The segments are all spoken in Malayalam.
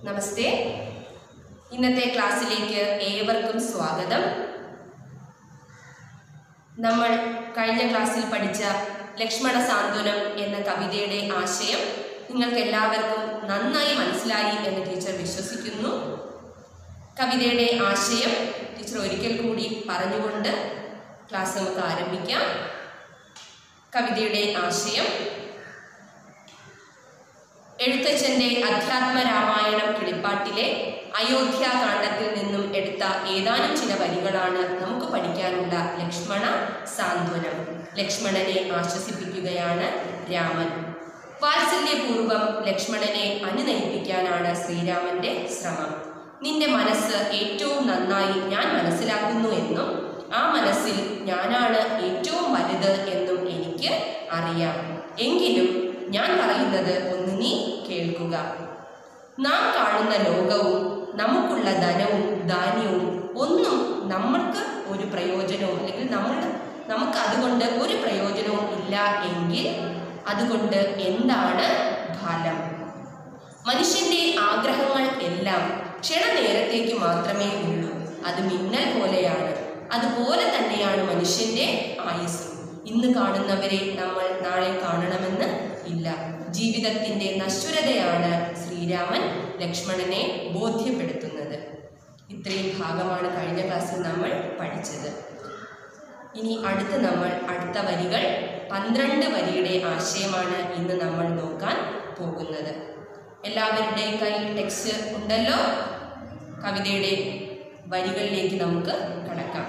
നമസ്തേ. ഇന്നത്തെ ക്ലാസ്സിലേക്ക് ഏവർക്കും സ്വാഗതം. നമ്മൾ കഴിഞ്ഞ ക്ലാസ്സിൽ പഠിച്ച ലക്ഷ്മണ സാന്ത്വനം എന്ന കവിതയുടെ ആശയം നിങ്ങൾക്ക് എല്ലാവർക്കും നന്നായി മനസ്സിലായി എന്ന് ടീച്ചർ വിശ്വസിക്കുന്നു. കവിതയുടെ ആശയം ടീച്ചർ ഒരിക്കൽ കൂടി പറഞ്ഞുകൊണ്ട് ക്ലാസ് നമുക്ക് ആരംഭിക്കാം. കവിതയുടെ ആശയം: എഴുത്തച്ഛൻ്റെ അധ്യാത്മ രാമായണം കിളിപ്പാട്ടിലെ അയോധ്യാകാണ്ഡത്തിൽ നിന്നും എടുത്ത ഏതാനും ചില വരികളാണ് നമുക്ക് പഠിക്കാനുള്ള ലക്ഷ്മണ സാന്ത്വനം. ലക്ഷ്മണനെ ആശ്വസിപ്പിക്കുകയാണ് രാമൻ. വാത്സല്യപൂർവം ലക്ഷ്മണനെ അനുനയിപ്പിക്കാനാണ് ശ്രീരാമന്റെ ശ്രമം. നിന്റെ മനസ്സ് ഏറ്റവും നന്നായി ഞാൻ മനസ്സിലാക്കുന്നു എന്നും ആ മനസ്സിൽ ഞാനാണ് ഏറ്റവും വലുത് എന്നും എനിക്ക് അറിയാം. എങ്കിലും ഞാൻ പറയുന്നത് ഒന്ന് നീ കേൾക്കുക. നാം കാണുന്ന ലോകവും നമുക്കുള്ള ധനവും ധാന്യവും ഒന്നും നമ്മൾക്ക് ഒരു പ്രയോജനവും അല്ലെങ്കിൽ നമുക്ക് അതുകൊണ്ട് ഒരു പ്രയോജനവും ഇല്ല എങ്കിൽ അതുകൊണ്ട് എന്താണ് ഫലം? മനുഷ്യന്റെ ആഗ്രഹങ്ങൾ എല്ലാം ക്ഷണനേരത്തേക്ക് മാത്രമേ ഉള്ളൂ. അത് മിന്നൽ പോലെയാണ്. അതുപോലെ തന്നെയാണ് മനുഷ്യന്റെ ആയുസ്സും. ഇന്ന് കാണുന്നവരെ നമ്മൾ നാളെ കാണണമെന്ന് ഇല്ല. ജീവിതത്തിന്റെ നശ്വരതയാണ് ശ്രീരാമൻ ലക്ഷ്മണനെ ബോധ്യപ്പെടുത്തുന്നത്. ഇത്രയും ഭാഗമാണ് കഴിഞ്ഞ ക്ലാസ്സിൽ നമ്മൾ പഠിച്ചത്. ഇനി അടുത്ത വരികൾ 12 വരിയുടെ ആശയമാണ് ഇന്ന് നമ്മൾ നോക്കാൻ പോകുന്നത്. എല്ലാവരുടെയും കയ്യിൽ ടെക്സ്റ്റ് ഉണ്ടല്ലോ. കവിതയുടെ വരികളിലേക്ക് നമുക്ക് കടക്കാം.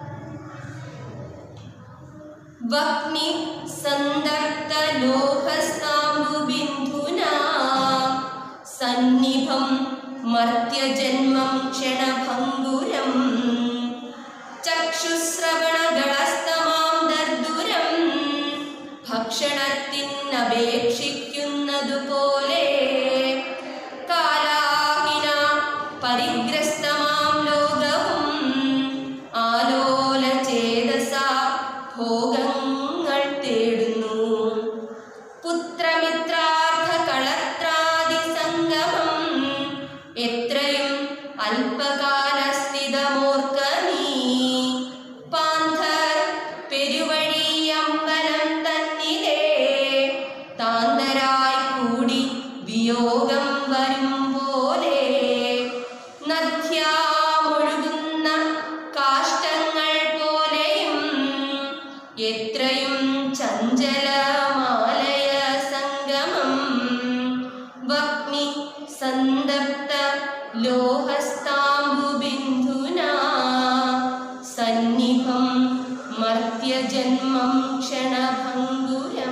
വഗ്നി സന്ദർത്ത ലോഹസ്താംബുബിന്ദുനാ സന്നിഭം മർത്യജന്മം ക്ഷണഭംഗുരം ചക്ഷുശ്രവണഗളസ്തമാം ദർദുരം ഭക്ഷണത്തിനപേക്ഷിക്കുന്നതുപോലെ കാലാഹിന പരിഗ്രസ്തമാം ലോകവും ആലോല ചേതസ ഭോഗങ്ങൾ തേടുന്നു. പുത്രമിത്രാർത്ഥ കളത്രാദി സംഗമം എത്രയും അല്പകാല സ്ഥിതമോർക്ക നീ. പാന്ധർ പെരുവഴി അമ്പലം തന്നിലേ താന്തരായി കൂടി വിയോഗം വരും പോലെ നദ്യാമൊഴുകുന്ന കാഷ്ടങ്ങൾ പോലെയും എത്രയും ചഞ്ചലമാലയ സംഗമം. വഗ്നി സന്തപ്ത ലോഹസ്താംബുബിന്ദുനാ സന്നിഭം മർത്യജന്മം ക്ഷണഭംഗുരം.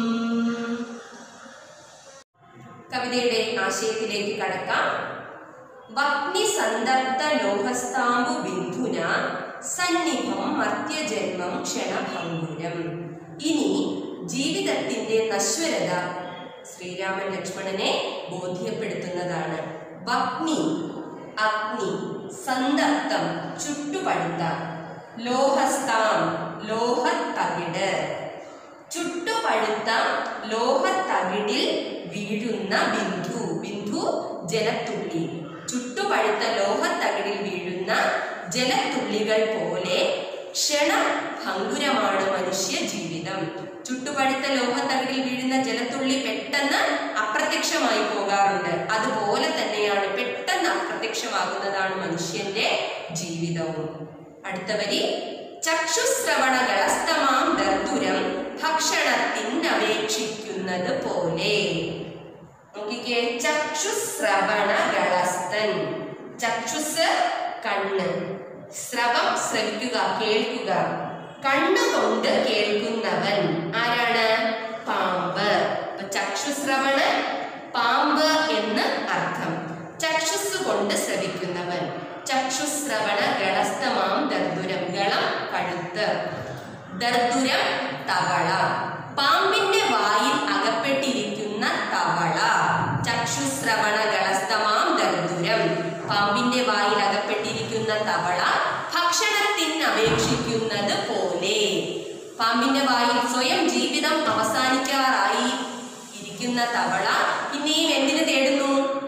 കവിതയുടെ ആശയത്തിലേക്ക് കടക്കാം. വഗ്നി സന്തപ്ത ലോഹസ്താംബുബിന്ദുനാ സന്നിഭം മർത്യജന്മം ക്ഷണഭംഗുരം. ഇനി ജീവിതത്തിന്റെ നശ്വരത ശ്രീരാമൻ ലക്ഷ്മണനെ ബോധ്യപ്പെടുത്തുന്നതാണ്. വഗ്നി അഗ്നി, സന്തപ്തം ചുട്ടുപഴുത്ത, ലോഹസ്താം ലോഹത്തകിട്, ചുട്ടുപഴുത്ത ലോഹത്തകിടിൽ വീഴുന്ന ബിന്ദു. ബിന്ദു ജലത്തുള്ളി. ചുട്ടുപഴുത്ത ലോഹത്തകിടിൽ വീഴുന്ന ജലത്തുള്ളികൾ പോലെ ക്ഷണഭംഗുരമാണ് മനുഷ്യ ജീവിതം. ചുട്ടുപഴുത്ത ലോഹത്തകിടിൽ വീഴുന്ന ജലത്തുള്ളി പെട്ടെന്ന് അപ്രത്യക്ഷമായി പോകാറുണ്ട്. അതുപോലെ തന്നെയാണ് പെട്ടെന്ന് അപ്രത്യക്ഷമാകുന്നതാണ് മനുഷ്യന്റെ ജീവിതവും. അടുത്ത വരി: ചക്ഷുശ്രവണഗളസ്തമാം ദർദുരം ഭക്ഷണത്തിനപേക്ഷിക്കുന്നത് പോലെ. നോക്കിക്കേ, ചക്ഷുശ്രവണഗളസ്തൻ. ചക്ഷുസ് കണ്ണ്, ശ്രവം ശ്രവിക്കുക, കേൾക്കുക. കണ്ണുകൊണ്ട് കേൾക്കുന്നവൻ ആരാണ്? പാമ്പ്. ചക്ഷുശ്രവണ പാമ്പ് എന്ന് അർത്ഥം. ചക്ഷുസ് കൊണ്ട് ശ്രവിക്കുന്നവൻ. ചക്ഷുശ്രവണ ഗളസ്തമാം ദർദുരം. ഗളം കഴുത്ത്, ദർദുരം തവള. പാമ്പിന്റെ വായിൽ അകപ്പെട്ടിരിക്കുന്ന തവള. ചക്ഷുശ്രവണ ഗളസ്തമാം ദർദുരം. പാമ്പിന്റെ വായിൽ അകപ്പെട്ടിരിക്കുന്ന തവള ഭക്ഷണത്തിനപേക്ഷിക്കുന്നത് പോലെ. പാമ്പിന്റെ വായിൽ സ്വയം ജീവിതം അവസാനിക്കാറായി ഇരിക്കുന്ന തവള പിന്നെയും എന്തിനു തേടുന്നു?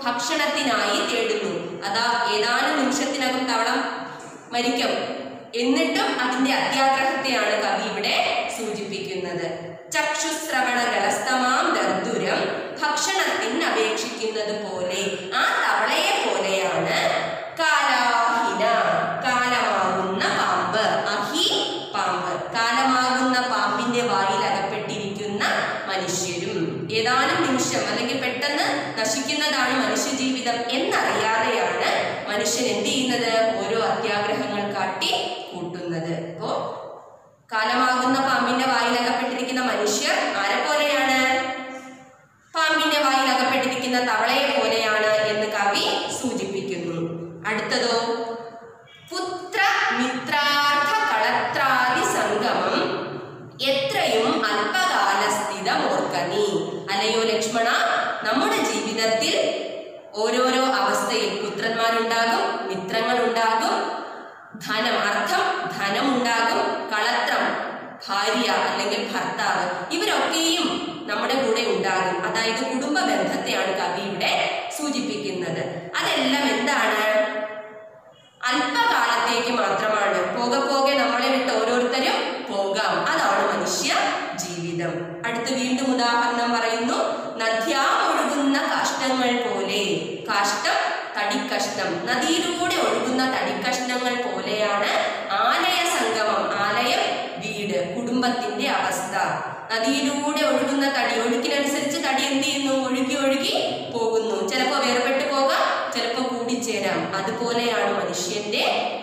ഭക്ഷണത്തിനായി തേടുന്നു. അതാ ഏതാനും നിമിഷത്തിനകം തവള മരിക്കും. എന്നിട്ടും അതിന്റെ അത്യാഗ്രഹത്തെയാണ് കവി ഇവിടെ സൂചിപ്പിക്കുന്നത്. ചക്ഷുശ്രവണ ഗളസ്തമാം ദർദുരം, ഭക്ഷണത്തിന് അപേക്ഷിക്കുന്നത് പോലെ, ആ തവളയെ പോലെയാണ് കാലാഹിന, കാലമാകുന്ന പാമ്പ്. അഹി പാമ്പ്, കാലമാകുന്ന പാമ്പിന്റെ വായിൽ അകപ്പെട്ടിരിക്കുന്ന മനുഷ്യരും. ഏതാനും നിമിഷം അല്ലെങ്കിൽ പെട്ടെന്ന് നശിക്കുന്നതാണ് മനുഷ്യ ജീവിതം എന്നറിയാതെയാണ് മനുഷ്യൻ എന്ത് ചെയ്യുന്നത്? ഓരോ അത്യാഗ്രഹങ്ങൾ കാട്ടി കൂട്ടുന്നത്. അപ്പോ കാലമാകുന്ന പാമ്പിന്റെ വായിൽ അകപ്പെട്ടിരിക്കുന്ന മനുഷ്യർ ആരെ പോലെയാണ്? പാമ്പിന്റെ വായിൽ അകപ്പെട്ടിരിക്കുന്ന തവളയെ പോലെയാണ് എന്ന് കവി സൂചിപ്പിക്കുന്നു. അടുത്തതോ, പുത്ര മിത്രാർത്ഥ കളത്രാദി സംഗമം എത്രയും അല്പകാല സ്ഥിതമോർക്കനീ. അല്ലയോ ലക്ഷ്മണ, നമ്മുടെ ജീവിതത്തിൽ ഓരോരോ അവസ്ഥയിൽ പുത്രന്മാരുണ്ടാകും, മിത്രങ്ങളുണ്ടാകും, ധനം അർത്ഥം ധനമുണ്ടാകും, കളത്രം ഭാര്യ അല്ലെങ്കിൽ ഭർത്താവ്, ഇവരൊക്കെയും നമ്മുടെ കൂടെ ഉണ്ടാകും. അതായത് കുടുംബ ബന്ധത്തെയാണ് കവി ഇവിടെ സൂചിപ്പിക്കുന്നത്. അതെല്ലാം എന്താണ്? അല്പകാലത്തേക്ക് മാത്രമാണ്. പോകെ പോകെ നമ്മളെ വിട്ട് ഓരോരുത്തരും പോകാം. അതാണ് മനുഷ്യ ജീവിതം. അടുത്ത് വീണ്ടും ഉദാഹരണം പറയുന്നു. നദ്യാമൊഴുകുന്ന കാഷ്ടങ്ങൾ പോലെ, കാഷ്ടം തടിക്കഷ്ണം, നദിയിലൂടെ ഒഴുകുന്ന തടിക്കഷ്ണങ്ങൾ പോലെയാണ് ആലയ സംഗമം. ആലയം വീട്, കുടുംബത്തിന്റെ അവസ്ഥ. നദിയിലൂടെ ഒഴുകുന്ന തടി, ഒഴുക്കിനനുസരിച്ച് തടി എന്ത് ചെയ്യുന്നു? ഒഴുകി ഒഴുകി പോകുന്നു. ചിലപ്പോൾ വേർപെട്ട് പോകാം, ചിലപ്പോൾ കൂടിച്ചേരാം. അതുപോലെയാണ് മനുഷ്യന്റെ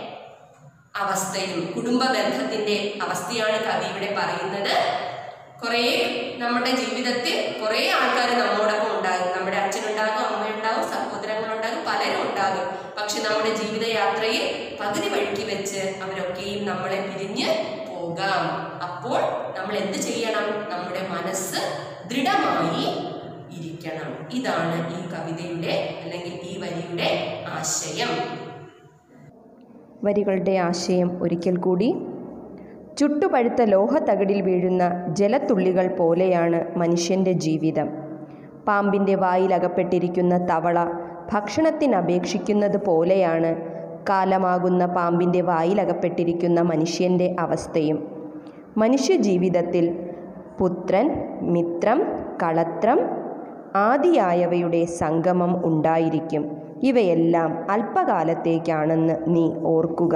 അവസ്ഥയും കുടുംബ ബന്ധത്തിന്റെ അവസ്ഥയാണ് കവി ഇവിടെ പറയുന്നത്. കുറെ നമ്മുടെ ജീവിതത്തിൽ കുറെ ആൾക്കാർ നമ്മോടൊപ്പം ഉണ്ടാകും. നമ്മുടെ അച്ഛനുണ്ടാകും, അമ്മയുണ്ടാകും, സഹോദരങ്ങളുണ്ടാകും, പലരും ഉണ്ടാകും. പക്ഷെ നമ്മുടെ ജീവിതയാത്രയിൽ പകുതി വഴിക്ക് വെച്ച് അവരൊക്കെയും നമ്മളെ പിരിഞ്ഞ് പോകാം. അപ്പോൾ നമ്മൾ എന്ത് ചെയ്യണം? നമ്മുടെ മനസ്സ് ദൃഢമായി ഇരിക്കണം. ഇതാണ് ഈ കവിതയുടെ അല്ലെങ്കിൽ ഈ വരിയുടെ ആശയം. വരികളുടെ ആശയം ഒരിക്കൽ കൂടി. ചുട്ടുപഴുത്ത ലോഹത്തകിടിൽ വീഴുന്ന ജലത്തുള്ളികൾ പോലെയാണ് മനുഷ്യൻ്റെ ജീവിതം. പാമ്പിൻ്റെ വായിലകപ്പെട്ടിരിക്കുന്ന തവള ഭക്ഷണത്തിനപേക്ഷിക്കുന്നത് പോലെയാണ് കാലമാകുന്ന പാമ്പിൻ്റെ വായിലകപ്പെട്ടിരിക്കുന്ന മനുഷ്യൻ്റെ അവസ്ഥയും. മനുഷ്യജീവിതത്തിൽ പുത്രൻ, മിത്രം, കളത്രം ആദിയായവയുടെ സംഗമം ഉണ്ടായിരിക്കും. ഇവയെല്ലാം അല്പകാലത്തേക്കാണെന്ന് നീ ഓർക്കുക.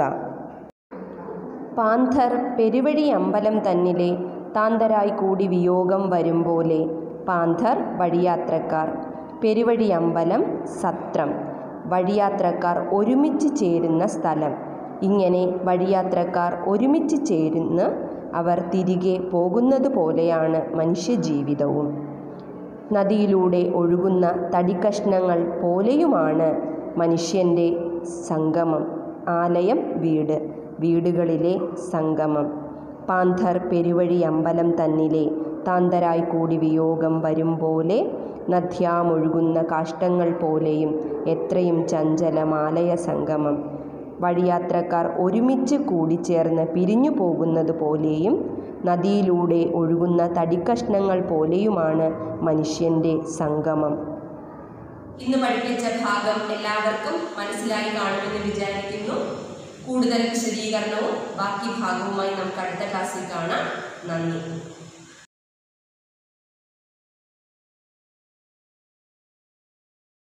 പാന്തർ പെരുവഴി അമ്പലം തന്നിലെ താന്തരായി കൂടി വിയോഗം വരും പോലെ. പാന്തർ വഴിയാത്രക്കാർ, പെരുവഴി അമ്പലം സത്രം, വഴിയാത്രക്കാർ ഒരുമിച്ച് ചേരുന്ന സ്ഥലം. ഇങ്ങനെ വഴിയാത്രക്കാർ ഒരുമിച്ച് ചേരുന്ന അവർ തിരികെ പോകുന്നത് പോലെയാണ് മനുഷ്യജീവിതവും. നദിയിലൂടെ ഒഴുകുന്ന തടിക്കഷ്ണങ്ങൾ പോലെയുമാണ് മനുഷ്യൻ്റെ സംഗമം. ആലയം വീട്, വീടുകളിലെ സംഗമം. പാന്തർ പെരുവഴി അമ്പലം തന്നിലെ താന്തരായി കൂടി വിയോഗം വരും പോലെ. നദ്യാമൊഴുകുന്ന കാഷ്ടങ്ങൾ പോലെയും എത്രയും ചഞ്ചലമാലയ സംഗമം. വഴിയാത്രക്കാർ ഒരുമിച്ച് കൂടിച്ചേർന്ന് പിരിഞ്ഞു പോകുന്നത് പോലെയും നദിയിലൂടെ ഒഴുകുന്ന തടിക്കഷ്ണങ്ങൾ പോലെയുമാണ് മനുഷ്യൻ്റെ സംഗമം. ഇന്ന് പഠിപ്പിച്ച ഭാഗം എല്ലാവർക്കും മനസ്സിലായി കാണുമെന്ന് വിചാരിക്കുന്നു. കൂടുതൽ വിശദീകരണവും ബാക്കി ഭാഗവുമായി നമുക്ക് അടുത്ത ക്ലാസ്സിൽ കാണാം. നന്ദി.